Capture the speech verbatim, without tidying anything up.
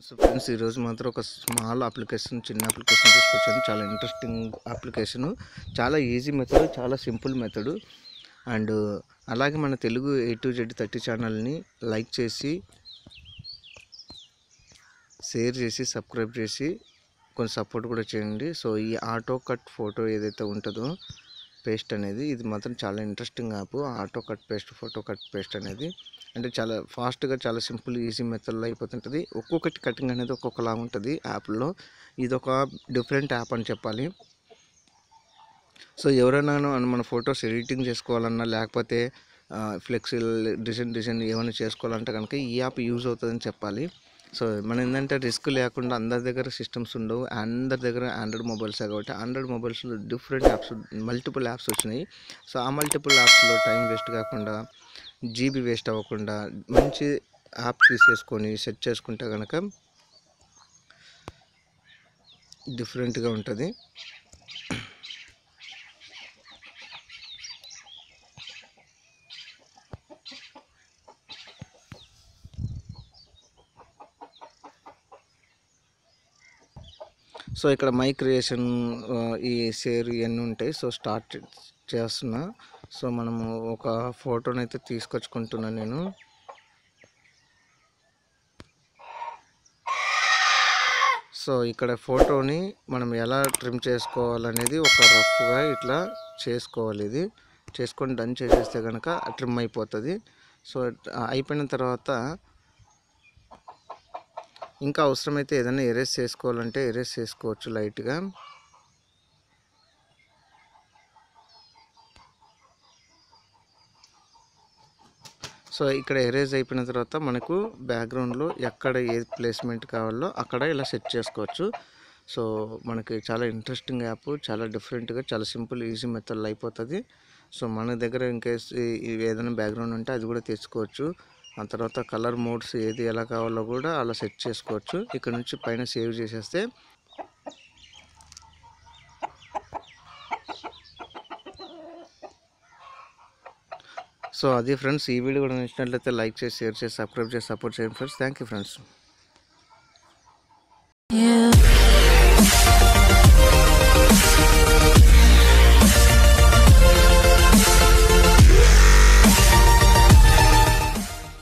So friends ఈరోజు మాత్రం ఒక స్మాల్ అప్లికేషన్ చిన్న అప్లికేషన్ తీసుకొచ్చాను. చాలా ఇంట్రెస్టింగ్ అప్లికేషను, చాలా ఈజీ మెథడ్, చాలా సింపుల్ మెథడు. అండ్ అలాగే మన Telugu A to Z thirty ఛానల్ని లైక్ చేసి, షేర్ చేసి, సబ్స్క్రైబ్ చేసి కొంచెం సపోర్ట్ కూడా చేయండి. సో ఈ ఆటో కట్ ఫోటో ఏదైతే ఉంటుందో పేస్ట్ అనేది, ఇది మాత్రం చాలా interesting app. Auto cut paste, photo cut paste అనేది అంటే చాలా ఫాస్ట్గా, చాలా సింపుల్, ఈజీ మెథడ్లో అయిపోతుంటుంది. ఒక్కొక్కటి కటింగ్ అనేది ఒక్కొక్కలా ఉంటుంది యాప్లో. ఇది ఒక డిఫరెంట్ యాప్ అని చెప్పాలి. సో ఎవరైనా మన ఫొటోస్ ఎడిటింగ్ చేసుకోవాలన్నా, లేకపోతే ఫ్లెక్సీలు డిజైన్ డిజైన్ ఏమైనా చేసుకోవాలంటే కనుక ఈ యాప్ యూజ్ అవుతుందని చెప్పాలి. సో మనం ఏంటంటే రిస్క్ లేకుండా, అందరి దగ్గర సిస్టమ్స్ ఉండవు, అందరి దగ్గర ఆండ్రాయిడ్ మొబైల్సే కాబట్టి ఆండ్రాయిడ్ మొబైల్స్లో డిఫరెంట్ యాప్స్, మల్టిపుల్ యాప్స్ వచ్చినాయి. సో ఆ మల్టిపుల్ యాప్స్లో టైం వేస్ట్ కాకుండా, జీబీ వేస్ట్ అవ్వకుండా మంచి యాప్ తీసేసుకొని సెట్ చేసుకుంటే కనుక డిఫరెంట్గా ఉంటుంది. సో ఇక్కడ మై క్రియేషన్, ఈ షేర్ ఇవన్నీ ఉంటాయి. సో స్టార్ట్ చేస్తున్నా. సో మనము ఒక ఫోటోని అయితే తీసుకొచ్చుకుంటున్నాను నేను. సో ఇక్కడ ఫోటోని మనం ఎలా ట్రిమ్ చేసుకోవాలనేది ఒక రఫ్గా ఇట్లా చేసుకోవాలి. ఇది చేసుకొని డన్ చేసేస్తే కనుక ట్రిమ్ అయిపోతుంది. సో అయిపోయిన తర్వాత ఇంకా అవసరమైతే ఏదైనా ఎరేస్ చేసుకోవాలంటే ఎరేస్ చేసుకోవచ్చు లైట్గా. సో ఇక్కడ ఎరేజ్ అయిపోయిన తర్వాత మనకు బ్యాక్గ్రౌండ్లో ఎక్కడ ఏ ప్లేస్మెంట్ కావాలో అక్కడ ఇలా సెట్ చేసుకోవచ్చు. సో మనకి చాలా ఇంట్రెస్టింగ్ యాప్, చాలా డిఫరెంట్గా, చాలా సింపుల్, ఈజీ మెథడ్లో అయిపోతుంది. సో మన దగ్గర ఇన్కేస్ ఏదైనా బ్యాక్గ్రౌండ్ ఉంటే అది కూడా తెచ్చుకోవచ్చు. ఆ తర్వాత కలర్ మోడ్స్ ఏది ఎలా కావాలో కూడా అలా సెట్ చేసుకోవచ్చు. ఇక్కడ నుంచి పైన సేవ్ చేసేస్తే సో అది ఫ్రెండ్స్. ఈ వీడియో కూడా నచ్చినట్లయితే లైక్ చేసి, షేర్ చేసి, సబ్స్క్రైబ్ చేసి సపోర్ట్ చేయండి ఫ్రెండ్స్. Thank you friends.